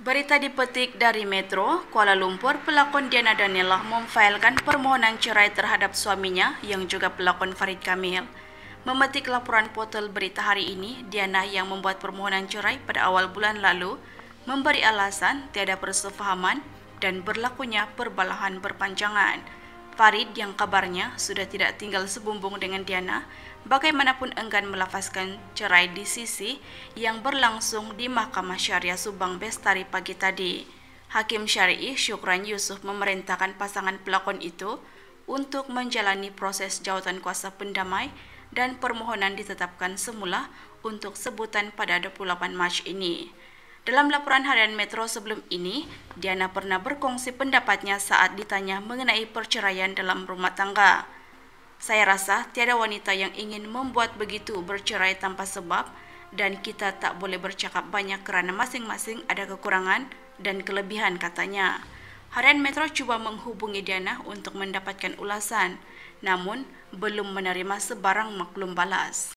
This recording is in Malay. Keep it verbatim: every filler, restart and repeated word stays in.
Berita dipetik dari Metro, Kuala Lumpur, pelakon Diana Daniela memfailkan permohonan cerai terhadap suaminya yang juga pelakon Farid Kamil. Memetik laporan portal berita hari ini, Diana yang membuat permohonan cerai pada awal bulan lalu memberi alasan tiada persefahaman dan berlakunya perbalahan berpanjangan. Farid yang kabarnya sudah tidak tinggal sebumbung dengan Diana, bagaimanapun enggan melafazkan cerai di sisi yang berlangsung di Mahkamah Syariah Subang Bestari pagi tadi. Hakim Syari'i Syukran Yusuf memerintahkan pasangan pelakon itu untuk menjalani proses jawatan kuasa pendamai dan permohonan ditetapkan semula untuk sebutan pada dua puluh lapan Mac ini. Dalam laporan harian Metro sebelum ini, Diana pernah berkongsi pendapatnya saat ditanya mengenai perceraian dalam rumah tangga. Saya rasa tiada wanita yang ingin membuat begitu bercerai tanpa sebab dan kita tak boleh bercakap banyak kerana masing-masing ada kekurangan dan kelebihan, katanya. Harian Metro cuba menghubungi Diana untuk mendapatkan ulasan, namun belum menerima sebarang maklum balas.